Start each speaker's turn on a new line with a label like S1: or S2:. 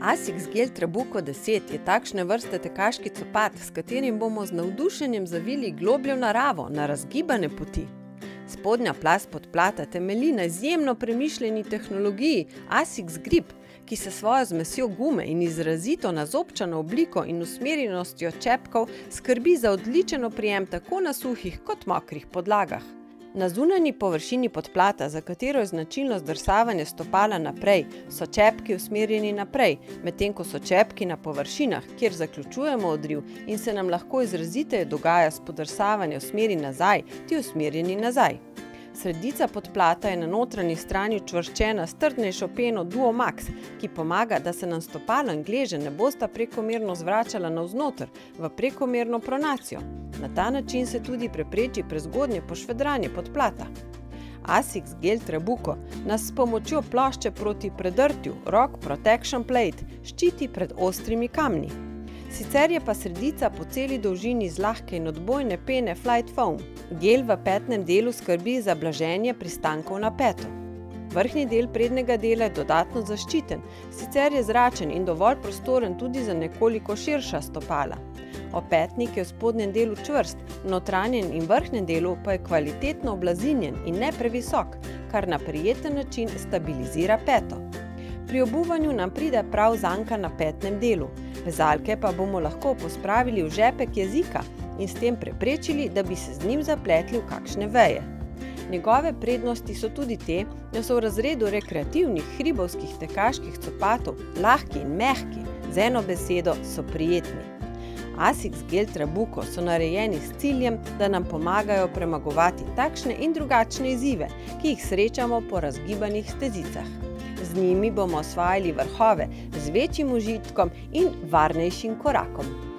S1: Asics Gel Trabuco 10 je takšne vrste tekaški copat, s katerim bomo z navdušenjem zavili globlje v naravo, na razgibane poti. Spodnja plast podplata temelji na izjemno premišljeni tehnologiji Asics Grip, ki se svojo zmesjo gume in izrazito nazobčano obliko in usmerjenostjo čepkov skrbi za odličen oprijem tako na suhih kot mokrih podlagah. Na zunanji površini podplata, za katero je značilno zdrsavanje stopala naprej, so čepki usmerjeni naprej, medtem ko so čepki na površinah, kjer zaključujemo odriv in se nam lahko izraziteje dogaja spodrsavanje v smeri nazaj, ti usmerjeni nazaj. Sredica podplata je na notranji strani učvrščena s trdnejšo peno Duo Max, ki pomaga, da se nam stopalo in gleže ne bosta prekomerno zvračala navznoter v prekomerno pronacijo. Na ta način se tudi prepreči prezgodnje pošvedraње podplata. Asics Gel Trabuco nas s pomočjo plošče proti predrtju Rock Protection Plate ščiti pred ostrimi kamni. Sicer je pa sredica po celi dolžini iz lahke in odbojne pene Flight Foam. Gel v petnem delu skrbi za blaženje pristankov na peto. Vrhnji del prednjega dela je dodatno zaščiten, sicer je zračen in dovolj prostoren tudi za nekoliko širša stopala. Opetnik je v spodnjem delu čvrst, v notranjem in vrhnjem delu pa je kvalitetno oblazinjen in ne previsok, kar na prijeten način stabilizira peto. Pri obuvanju nam pride prav zanka na petnem delu, vezalke pa bomo lahko pospravili v žepek jezika in s tem preprečili, da bi se z njim zapletli v kakšne veje. Njegove prednosti so tudi te, da so v razredu rekreativnih hribovskih tekaških copatov lahki in mehki, z eno besedo so prijetni. Asics Gel Trabuco so narejeni s ciljem, da nam pomagajo premagovati takšne in drugačne izzive, ki jih srečamo po razgibanih stezicah. Z njimi bomo osvajali vrhove z večjim užitkom in varnejšim korakom.